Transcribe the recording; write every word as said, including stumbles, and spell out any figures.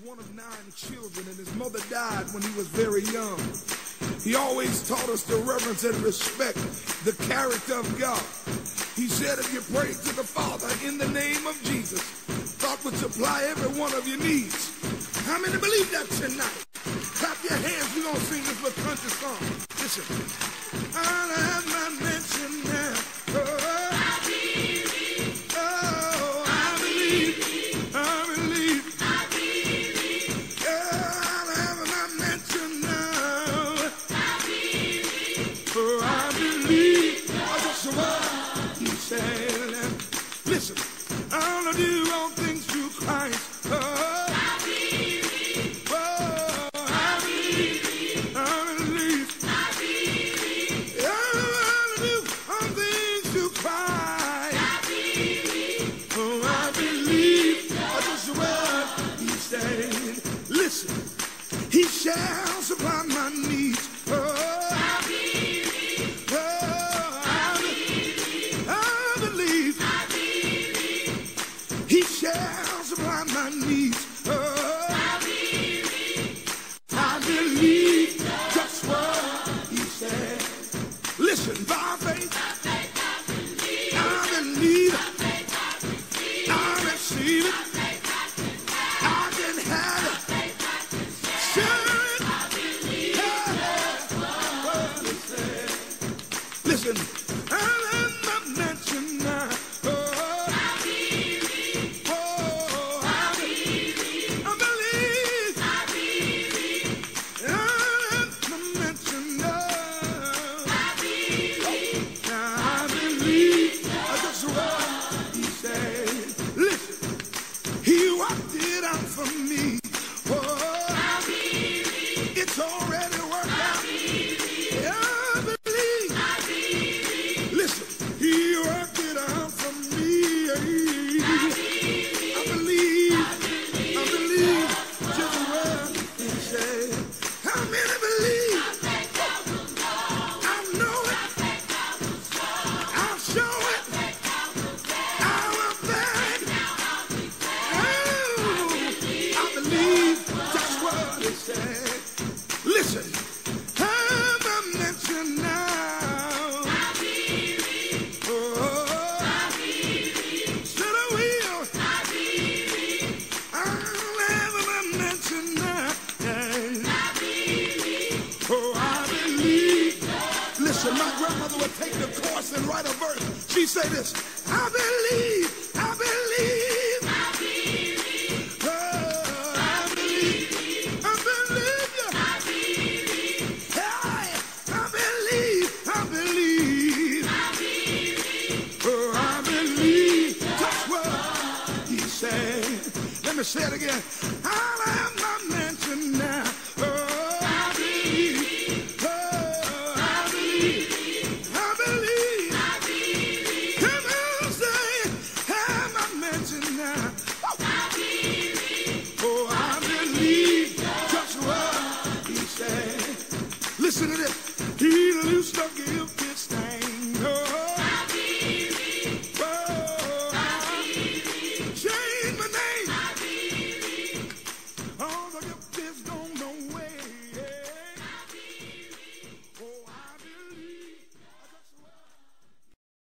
one of nine children, and his mother died when he was very young. He always taught us to reverence and respect the character of God. He said, if you pray to the Father in the name of Jesus, God would supply every one of your needs. How many believe that tonight? Clap your hands. We're going to sing this little country song. Listen. I'll have my mention now. Oh, I believe. Oh, I believe. I believe. I believe. Yeah, I'll have my mention now. I believe. Oh, I believe. Oh, that's the word he said. Listen. I'll do all things through Christ. Oh, he shall supply my needs. Oh, I believe. Oh, I believe. I believe. I believe. He shall supply my needs. Oh, I believe. I believe just what he said. Listen, by faith, I believe. I believe. I receive it. I can have it. Listen, I'll have my mention now. Oh, I believe. Oh, I believe. I believe. I believe. I'll have my mention now. I believe. I believe. That's what he said. Listen, he worked it out for me. Oh, I believe. It's already worked out. Listen, I'm a mention now. I believe. Oh, I believe. Said I will. I believe. I'll have a mention now. I believe. Oh, I believe. Listen, my grandmother would take the chorus and write a verse. She'd say this: I believe. I believe. Let me say it again. I'll have